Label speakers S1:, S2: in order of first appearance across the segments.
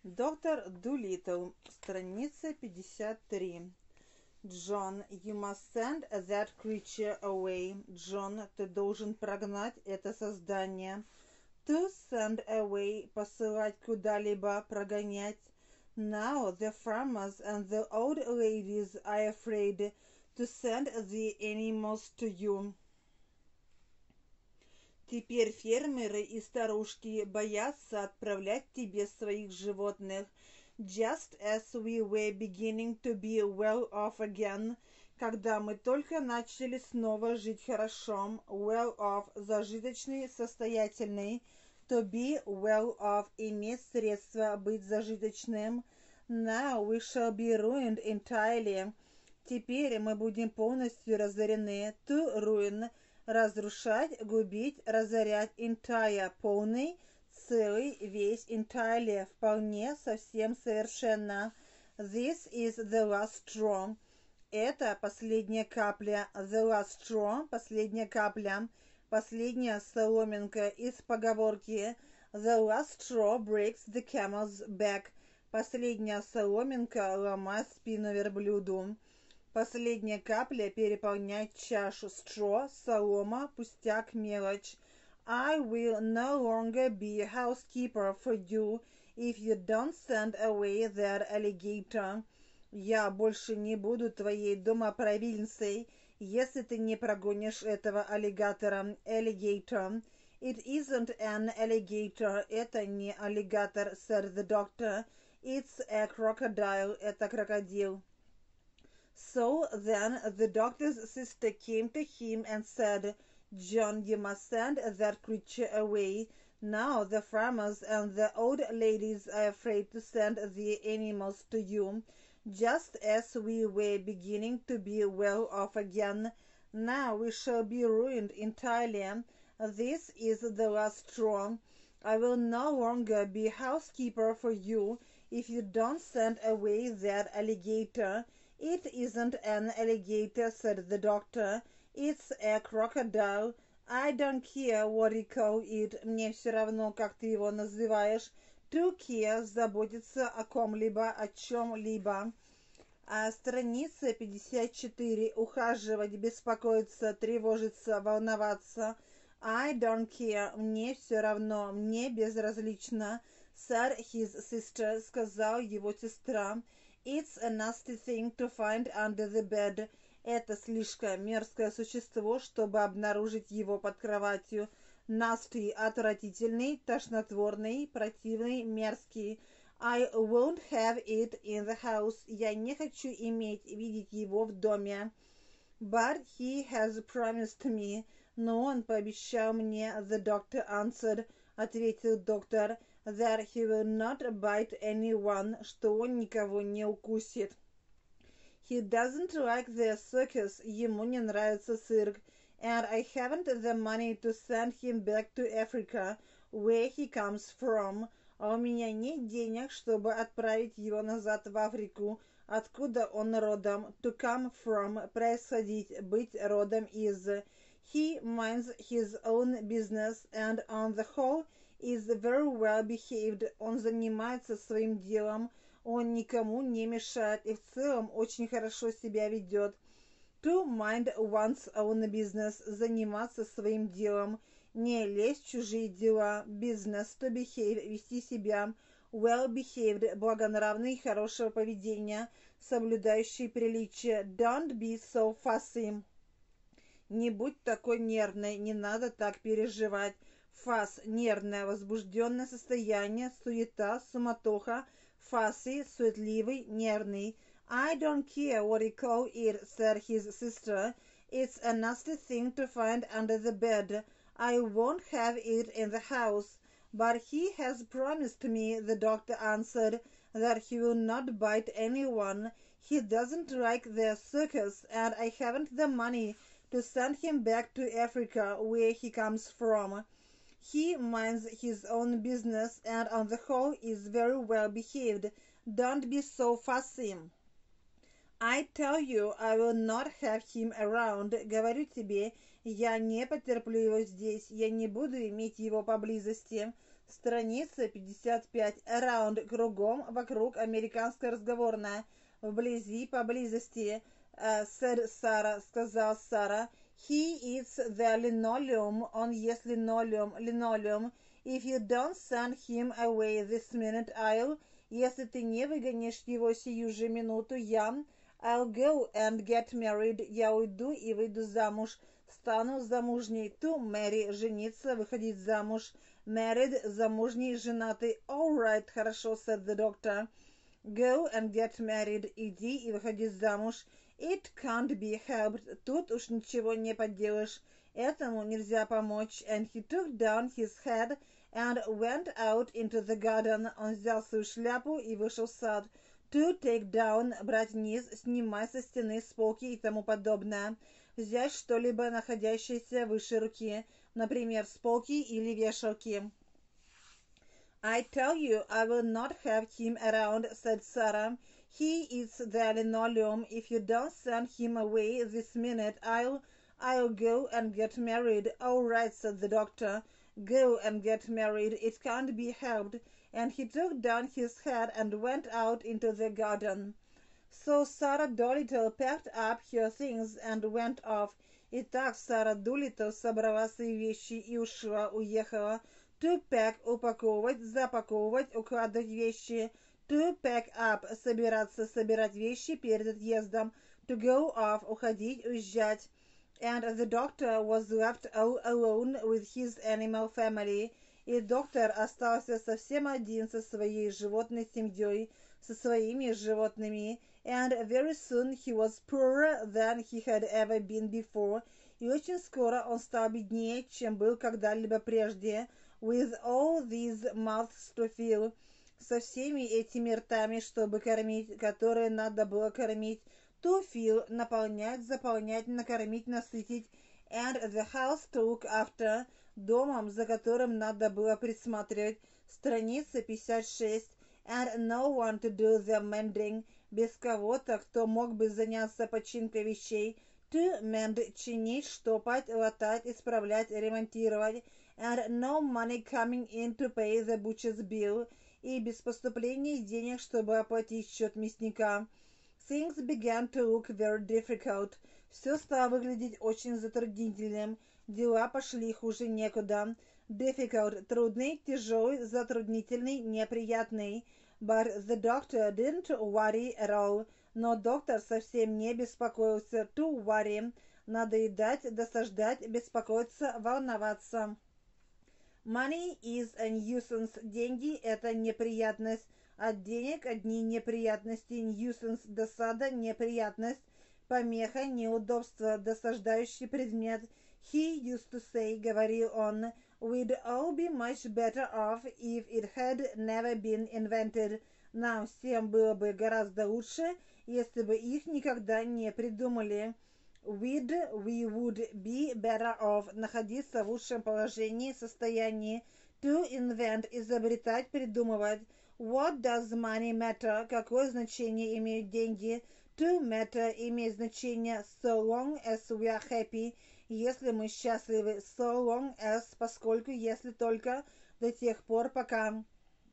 S1: Доктор Дулиттл, страница 53. Джон, you must send that creature away. Джон, ты должен прогнать это создание. To send away, посылать куда-либо, прогонять. Now the farmers and the old ladies are afraid to send the animals to you. Теперь фермеры и старушки боятся отправлять тебе своих животных. Just as we were beginning to be well off again, когда мы только начали снова жить хорошо. Well off – зажиточный, состоятельный. To be well off – иметь средства, быть зажиточным. Now we shall be ruined entirely. Теперь мы будем полностью разорены. To ruin – разрушать, губить, разорять. Entire – полный, целый, весь. Entirely – вполне, совсем, совершенно. This is the last straw. Это последняя капля. The last straw – последняя капля. Последняя соломинка. Из поговорки The last straw breaks the camel's back. Последняя соломинка ломает спину верблюду. Последняя капля переполняет чашу. Straw, солома, пустяк, мелочь. I will no longer be a housekeeper for you if you don't send away that alligator. Я больше не буду твоей домоправительницей, если ты не прогонишь этого аллигатора. Alligator. It isn't an alligator. Это не аллигатор, said the doctor. It's a crocodile. Это крокодил. So then the doctor's sister came to him and said, John, you must send that creature away. Now the farmers and the old ladies are afraid to send the animals to you. Just as we were beginning to be well off again, now we shall be ruined entirely. This is the last straw. I will no longer be housekeeper for you if you don't send away that alligator. It isn't an alligator, said the doctor. It's a crocodile. I don't care what you call it. Мне все равно, как ты его называешь. To care – заботиться о ком-либо, о чем-либо. Страница 54. Ухаживать, беспокоиться, тревожиться, волноваться. I don't care. Мне все равно, мне безразлично. Said his sister, сказал его сестра. It's a nasty thing to find under the bed. Это слишком мерзкое существо, чтобы обнаружить его под кроватью. Nasty – отвратительный, тошнотворный, противный, мерзкий. I won't have it in the house. Я не хочу видеть его в доме. But he has promised me. Но он пообещал мне, the doctor answered, ответил доктор, that he will not bite anyone, что он никого не укусит. He doesn't like the circus, ему не нравится цирк, and I haven't the money to send him back to Africa, where he comes from. А у меня нет денег, чтобы отправить его назад в Африку, откуда он родом. To come from, происходить, быть родом из. He minds his own business and on the whole is very well behaved. Он занимается своим делом, он никому не мешает и в целом очень хорошо себя ведет. To mind one's own business, заниматься своим делом, не лезть в чужие дела. Business, to behave, вести себя. Well behaved, благонравный, хорошего поведения, соблюдающий приличие. Don't be so fussy. Не будь такой нервной, не надо так переживать. Фас – нервное, возбужденное состояние, суета, суматоха. Fussy – суетливый, нервный. I don't care what you call it, said his sister. It's a nasty thing to find under the bed. I won't have it in the house. But he has promised me, the doctor answered, that he will not bite anyone. He doesn't like the circus, and I haven't the money to send him back to Africa, where he comes from. He minds his own business and on the whole is very well behaved. Don't be so fussy. I tell you, I will not have him around. Говорю тебе, я не потерплю его здесь, я не буду иметь его поблизости. Страница 55. Around, кругом, вокруг, американская разговорная. Вблизи, поблизости. Said Сара, сказал Сара. He eats the linoleum, он ест линолеум. If you don't send him away this minute, если ты не выгонишь его сию же минуту, I'll go and get married, я уйду и выйду замуж, стану замужней. To marry, жениться, выходить замуж. Married, замужний, женатый. All right, хорошо, said the doctor. Go and get married, иди и выходи замуж. It can't be helped, тут уж ничего не поделаешь, этому нельзя помочь. And he took down his hat and went out into the garden. Он взял свою шляпу и вышел в сад. To take down, брать вниз, снимать со стены, с полки и тому подобное. Взять что-либо, находящееся выше руки, например, с полки или вешалки. I tell you, I will not have him around, said Sarah. He eats the linoleum. If you don't send him away this minute, I'll go and get married. All right, said the doctor. Go and get married. It can't be helped. And he took down his hat and went out into the garden. So Sarah Dolittle packed up her things and went off. Итак, Сара Дулиттл собрала свои вещи и уехала. To pack, упаковывать, запаковывать, укладывать вещи. To pack up, собираться, собирать вещи перед отъездом. To go off, уходить, уезжать. And the doctor was left all alone with his animal family. И доктор остался совсем один со своей животной семьей, со своими животными. And very soon he was poorer than he had ever been before. И очень скоро он стал беднее, чем был когда-либо прежде. With all these mouths to fill, со всеми этими ртами, чтобы кормить, которые надо было кормить. To fill, наполнять, заполнять, накормить, насытить. And the house to look after, домом, за которым надо было присматривать. Страница 56. And no one to do the mending, без кого-то, кто мог бы заняться починкой вещей. To mend, чинить, штопать, латать, исправлять, ремонтировать. And no money coming in to pay the butcher's bill, и без поступления денег, чтобы оплатить счет мясника. Things began to look very difficult. Все стало выглядеть очень затруднительным. Дела пошли хуже некуда. Difficult – трудный, тяжелый, затруднительный, неприятный. But the doctor didn't worry at all. Но доктор совсем не беспокоился. To worry – надоедать, досаждать, беспокоиться, волноваться. Money is a nuisance. Деньги – это неприятность. От денег одни неприятности. Nuisance – досада, неприятность. Помеха, неудобство, досаждающий предмет. He used to say, говорил он, we'd all be much better off if it had never been invented. Нам всем было бы гораздо лучше, если бы их никогда не придумали. We would be better off, находиться в лучшем положении, состоянии. To invent, изобретать, придумывать. What does money matter? Какое значение имеют деньги? To matter имеет значение so long as we are happy, если мы счастливы. So long as, поскольку, если только, до тех пор, пока.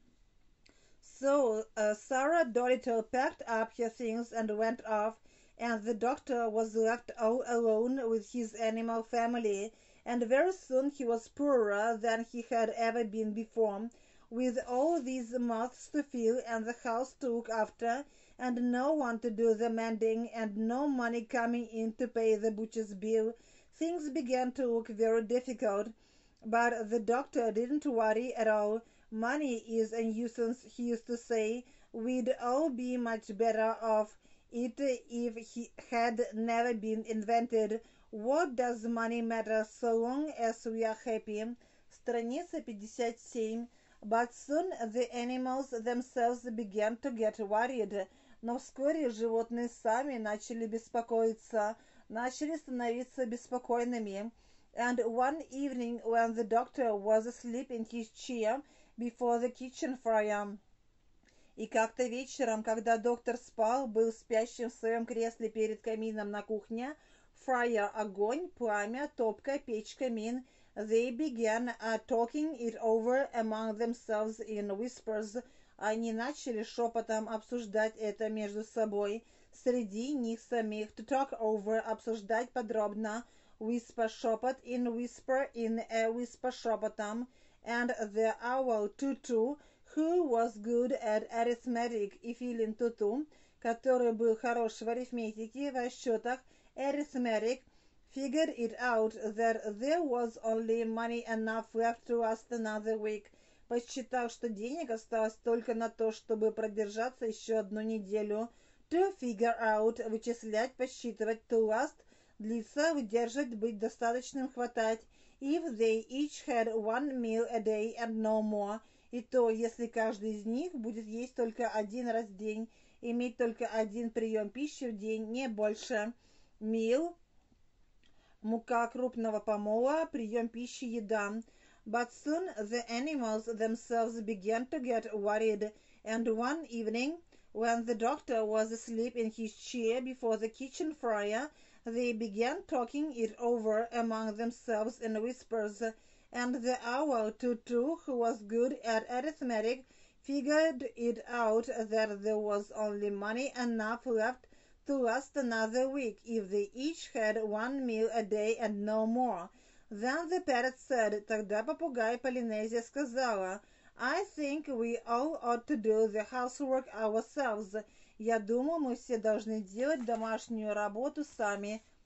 S1: So Sarah Dolittle packed up her things and went off. And the doctor was left all alone with his animal family, and very soon he was poorer than he had ever been before, with all these mouths to fill and the house to look after, and no one to do the mending, and no money coming in to pay the butcher's bill. Things began to look very difficult, but the doctor didn't worry at all. Money is a nuisance, he used to say. We'd all be much better off it if he had never been invented. What does money matter so long as we are happy? Страница 57. But soon the animals themselves began to get worried. Но вскоре животные сами начали беспокоиться, начали становиться беспокойными. And one evening when the doctor was asleep in his chair before the kitchen fire, и как-то вечером, когда доктор спал, был спящим в своем кресле перед камином на кухне, fire – огонь, пламя, топка, печь, камин, They began talking it over among themselves in whispers. Они начали шепотом обсуждать это между собой среди них самих. To talk over, обсуждать подробно. Whisper, шепот. In whisper, in a whisper, шепотом. And the owl Tutu, who was good at arithmetic, и филин Туту, который был хорош в арифметике, в расчетах, arithmetic, figured it out that there was only money enough left to last another week. Посчитал, что денег осталось только на то, чтобы продержаться еще одну неделю. To figure out, вычислять, посчитывать. To last, длиться, выдержать, быть достаточным, хватать. If they each had one meal a day and no more. И то, если каждый из них будет есть только один раз в день, иметь только один прием пищи в день, не больше. Meal, мука крупного помола, прием пищи, еда. But soon the animals themselves began to get worried, and one evening, when the doctor was asleep in his chair before the kitchen fire, they began talking it over among themselves in whispers, and the owl Tutu, who was good at arithmetic, figured it out that there was only money enough left to last another week if they each had one meal a day and no more. Then the parrot said, тогда попугай Полинезия сказала, I think we all ought to do the housework ourselves. Я думаю, мы все должны делать домашнюю работу сами.